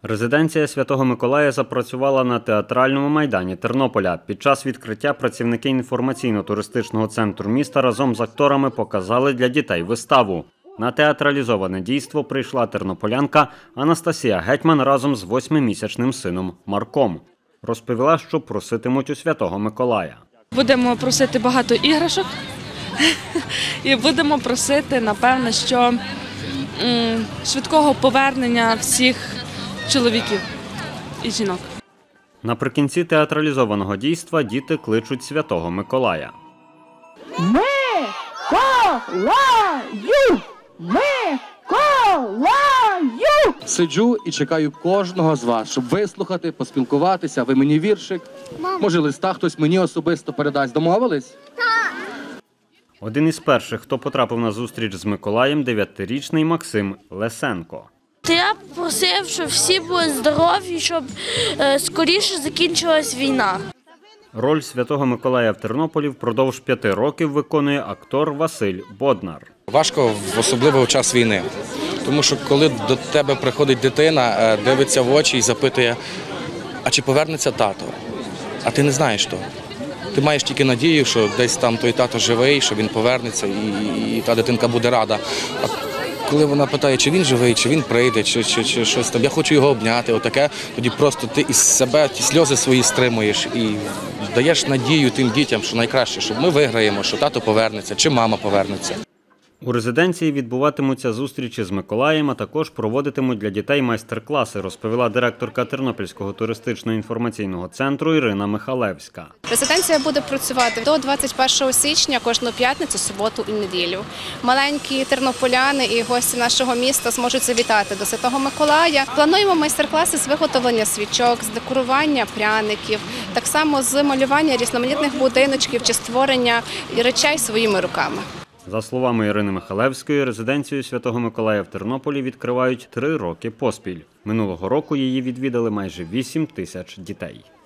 Резиденція Святого Миколая запрацювала на театральному майдані Тернополя. Під час відкриття працівники інформаційно-туристичного центру міста разом з акторами показали для дітей виставу. На театралізоване дійство прийшла тернополянка Анастасія Гетьман разом з 8-місячним сином Марком. Розповіла, що проситимуть у Святого Миколая. Будемо просити багато іграшок і будемо просити, напевно, що швидкого повернення всіх чоловіків і жінок. Наприкінці театралізованого дійства діти кличуть Святого Миколая. Миколаю! Миколаю! Сиджу і чекаю кожного з вас, щоб вислухати, поспілкуватися. Ви мені віршик. Може, листа хтось мені особисто передасть. Домовились? Один із перших, хто потрапив на зустріч з Миколаєм, 9-річний Максим Лесенко. Я просив, щоб всі були здорові, щоб скоріше закінчилась війна. Роль Святого Миколая в Тернополі впродовж 5 років виконує актор Василь Боднар. Важко, особливо в час війни. Тому що коли до тебе приходить дитина, дивиться в очі і запитує, а чи повернеться тато? А ти не знаєш того. Ти маєш тільки надію, що десь там той тато живий, що він повернеться і та дитинка буде рада. А коли вона питає, чи він живий, чи він прийде, чи щось там, я хочу його обняти, отаке, тоді просто ти із себе ті сльози свої стримуєш і даєш надію тим дітям, що найкраще, що ми виграємо, що тато повернеться, чи мама повернеться. У резиденції відбуватимуться зустрічі з Миколаєм, а також проводитимуть для дітей майстер-класи, розповіла директорка Тернопільського туристично-інформаційного центру Ірина Михалевська. Резиденція буде працювати до 21 січня кожну п'ятницю, суботу і неділю. Маленькі тернополяни і гості нашого міста зможуть завітати до Святого Миколая. Плануємо майстер-класи з виготовлення свічок, з декорування пряників, так само з малювання різноманітних будиночків чи створення речей своїми руками. За словами Ірини Михалевської, резиденцію Святого Миколая в Тернополі відкривають 3 роки поспіль. Минулого року її відвідали майже 8 тисяч дітей.